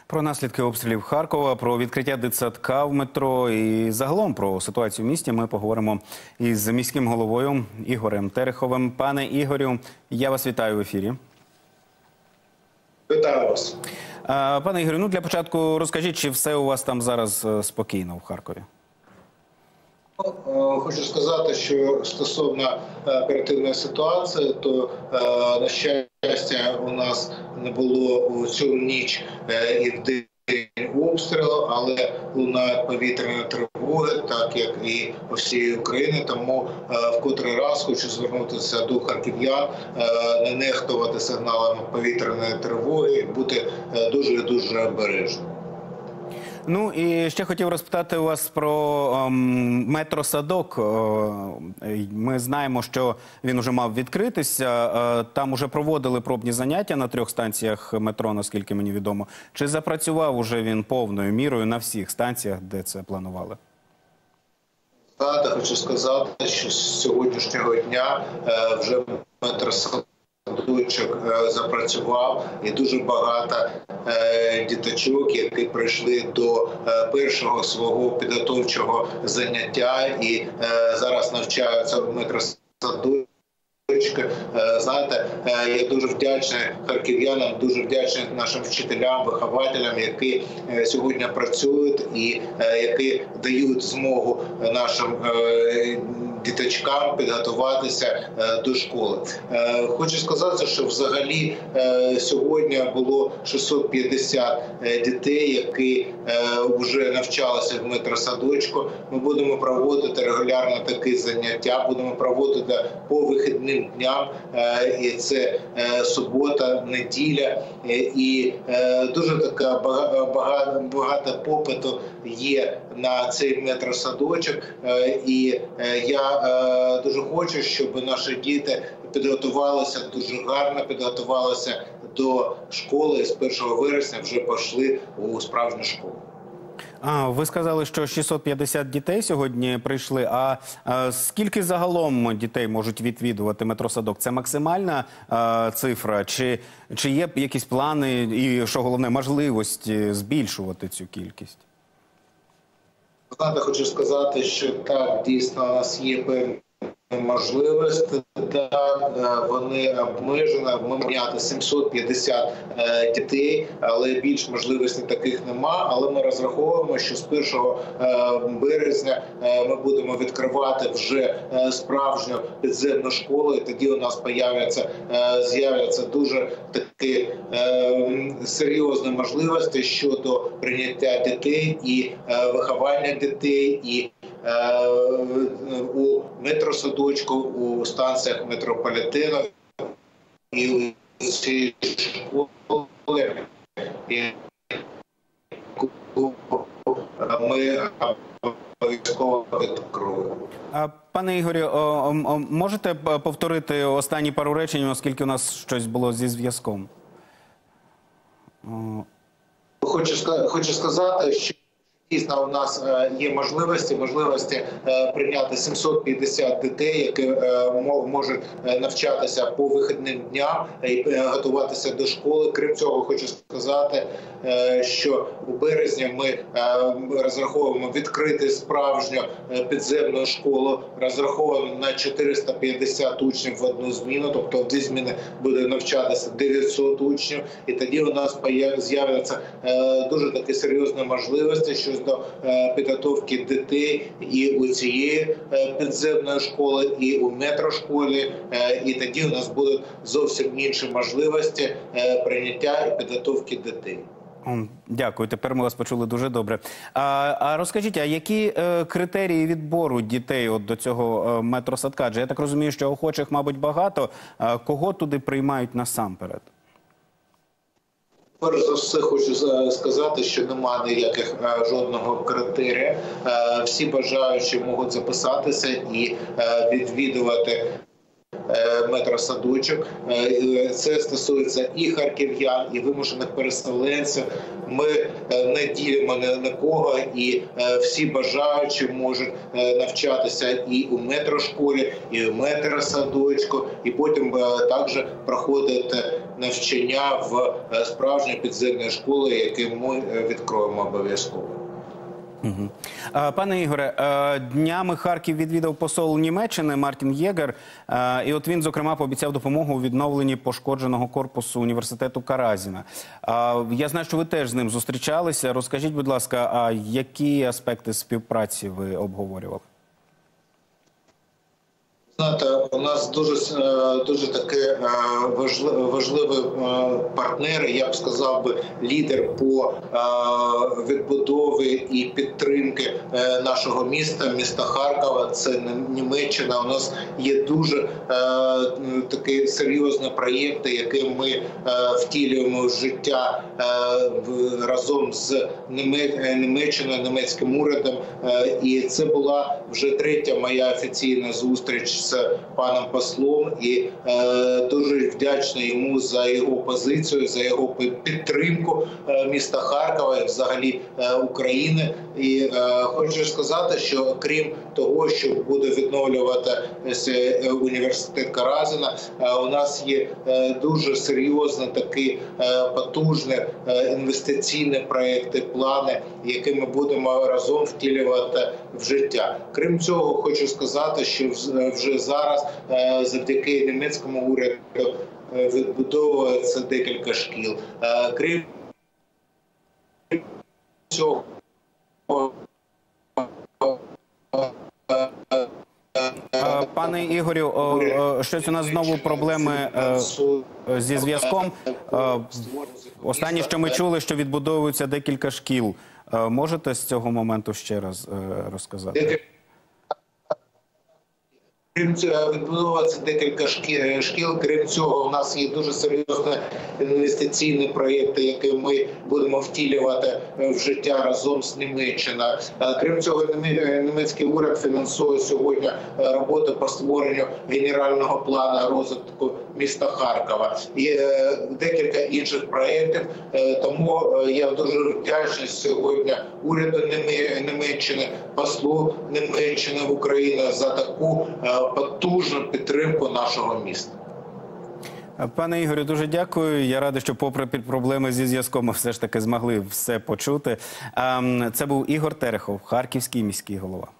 Про наслідки обстрілів Харкова, про відкриття дитсадка в метро і загалом про ситуацію в місті ми поговоримо із міським головою Ігорем Тереховим. Пане Ігорю, я вас вітаю в ефірі. Вітаю вас. Пане Ігорю, для початку розкажіть, чи все у вас там зараз спокійно в Харкові? Хочу сказати, що стосовно оперативної ситуації, то, на щастя, у нас не було у цю ніч і в день обстрілу, але лунають повітряні тривоги, так як і по всій Україні. Тому в котрий раз хочу звернутися до харків'ян, не нехтувати сигналами повітряної тривоги і бути дуже обережним. Ну і ще хотів розпитати у вас про метросадок. Ми знаємо, що він уже мав відкритися. Там уже проводили пробні заняття на 3 станціях метро, наскільки мені відомо. Чи запрацював уже він повною мірою на всіх станціях, де це планували? Хочу сказати, що з сьогоднішнього дня вже метросадок запрацював, і дуже багато діточок, які прийшли до першого свого підготовчого заняття і зараз навчаються в метросадочку. Знаєте, я дуже вдячний харків'янам, дуже вдячний нашим вчителям, вихователям, які сьогодні працюють і які дають змогу нашим діточкам підготуватися до школи. Хочу сказати, що взагалі сьогодні було 650 дітей, які вже навчалися в метросадочку. Ми будемо проводити регулярно такі заняття, будемо проводити по вихідним дням, і це субота, неділя, і дуже така багато попиту є на цей метросадочок, і я дуже хочу, щоб наші діти підготувалися дуже гарно, підготувалися до школи і з 1 вересня вже пішли у справжню школу. Ви сказали, що 650 дітей сьогодні прийшли. А скільки загалом дітей можуть відвідувати метросадок? Це максимальна цифра? Чи є якісь плани і, що головне, можливості збільшувати цю кількість? Знаєте, хочу сказати, що так, дійсно, у нас є певні можливості, вони обмежені, ми маємо 750 дітей, але більш можливостей таких нема. Але ми розраховуємо, що з 1 березня ми будемо відкривати вже справжню підземну школу, і тоді у нас з'являться дуже такі серйозні можливості щодо прийняття дітей і виховання дітей, і у метросадочку, у станціях метрополітену і у цій школі. І ми обов'язково відкриємо. Пане Ігорю, можете повторити останні пару речень, оскільки у нас щось було зі зв'язком? Хочу сказати, що дійсно, у нас є можливості прийняти 750 дітей, які можуть навчатися по вихідним дням і готуватися до школи. Крім цього, хочу сказати, що у березні ми розраховуємо відкрити справжню підземну школу, розраховуємо на 450 учнів в одну зміну, тобто в 2 зміни буде навчатися 900 учнів, і тоді у нас з'являться дуже такі серйозні можливості щодо підготовки дітей і у цієї підземної школи, і у метрошколі, і тоді у нас будуть зовсім інші можливості прийняття і підготовки дітей. Дякую, тепер ми вас почули дуже добре. А розкажіть, а які критерії відбору дітей до цього метросадка? Адже я так розумію, що охочих, мабуть, багато. Кого туди приймають насамперед? Перш за все, хочу сказати, що немає ніяких жодного критерія. Всі бажаючі можуть записатися і відвідувати метросадочок. Це стосується і харків'ян, і вимушених переселенців. Ми не ділимо нікого, і всі бажаючі можуть навчатися і у метрошколі, і у метросадочку, і потім також проходити навчання в справжньої підземної школи, яку ми відкроємо обов'язково. Пане Ігоре, днями Харків відвідав посол Німеччини Мартін Єгер, і от він, зокрема, пообіцяв допомогу у відновленні пошкодженого корпусу університету Каразіна. Я знаю, що ви теж з ним зустрічалися. Розкажіть, будь ласка, які аспекти співпраці ви обговорювали? Знаєте, у нас дуже такий важливий партнер, я б сказав би, лідер по відбудові і підтримки нашого міста Харкова. Це Німеччина. У нас є дуже такі серйозні проєкти, які ми втілюємо в життя разом з Німеччиною, німецьким урядом. І це була вже третя моя офіційна зустріч з паном послом, і дуже вдячний йому за його позицію, за його підтримку міста Харкова і взагалі України. І хочу сказати, що крім того, що буде відновлюватися університет Каразіна, у нас є дуже серйозні такі потужні інвестиційні проекти, плани, які ми будемо разом втілювати в життя. Крім цього, хочу сказати, що вже зараз завдяки німецькому уряду відбудовується декілька шкіл. Крім цього, пане Ігорю, щось у нас знову проблеми зі зв'язком. Останнє, що ми чули, що відбудовуються декілька шкіл. Можете з цього моменту ще раз розказати? Крім цього, відбудовується декілька шкіл. Крім цього, у нас є дуже серйозні інвестиційні проєкти, які ми будемо втілювати в життя разом з Німеччиною. Крім цього, німецький уряд фінансує сьогодні роботу по створенню генерального плану розвитку міста Харкова і декілька інших проєктів. Тому я дуже вдячний сьогодні уряду Німеччини, послу Німеччини в Україні за таку потужну підтримку нашого міста. Пане Ігорю, дуже дякую. Я радий, що попри проблеми зі зв'язком ми все ж таки змогли все почути. Це був Ігор Терехов, харківський міський голова.